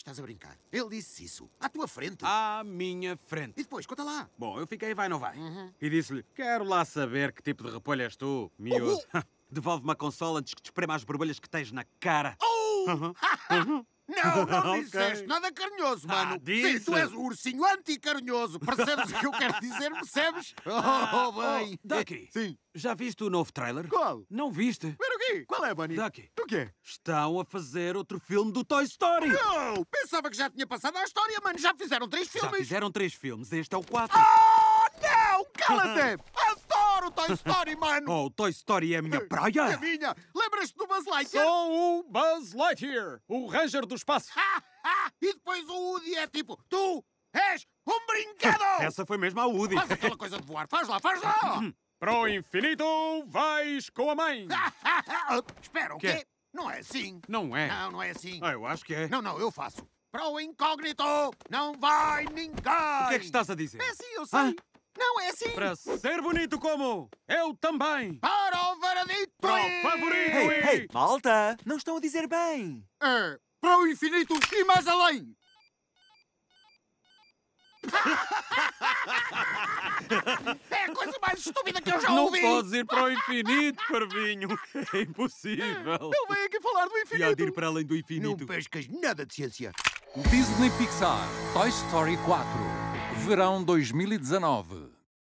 Estás a brincar? Ele disse isso. À tua frente. À minha frente. E depois, conta lá. Bom, eu fiquei vai não vai. E disse-lhe, quero lá saber que tipo de repolho és tu, miúdo. Devolve-me a consola antes que te esprema as borbulhas que tens na cara. Não disseste nada carinhoso, mano. disse. Sim, tu és o ursinho anti-carinhoso. Percebes o que eu quero dizer? Percebes? Oh, bem. Ducky, Sim. já viste o novo trailer? Qual? Não viste? Pero o quê? Qual é, Bunny? Ducky, O quê? estão a fazer outro filme do Toy Story. Não! Pensava que já tinha passado a história, mano. Já fizeram 3 Já filmes. fizeram 3 filmes, este é o 4. Oh, não! Cala-te! Adoro Toy Story, mano! Oh, o Toy Story é a minha praia. É minha! Lembras-te do Buzz Lightyear? Sou o Buzz Lightyear, o Ranger do Espaço. E depois o Woody é tipo, tu és um brinquedo! Essa foi mesmo a Woody. Faz aquela coisa de voar, faz lá, faz lá! Para o infinito, vais com a mãe. Espera, o Quê? quê? Não é assim. Não é? Não é assim. Ah, eu acho que é. Não, eu faço. Para o incógnito, não vai ninguém! O que é que estás a dizer? É assim, eu sei. Não é assim. Para ser bonito como eu também. Para o veredito! Para o favorito. Ei, malta! Não estão a dizer bem! É, para o infinito e mais além! É a coisa mais estúpida que eu já Não ouvi! podes ir para o infinito, parvinho. É impossível. Ele veio aqui falar do E há infinito! de ir para além do Não infinito. pescas nada de ciência! Disney Pixar Toy Story 4 Verão 2019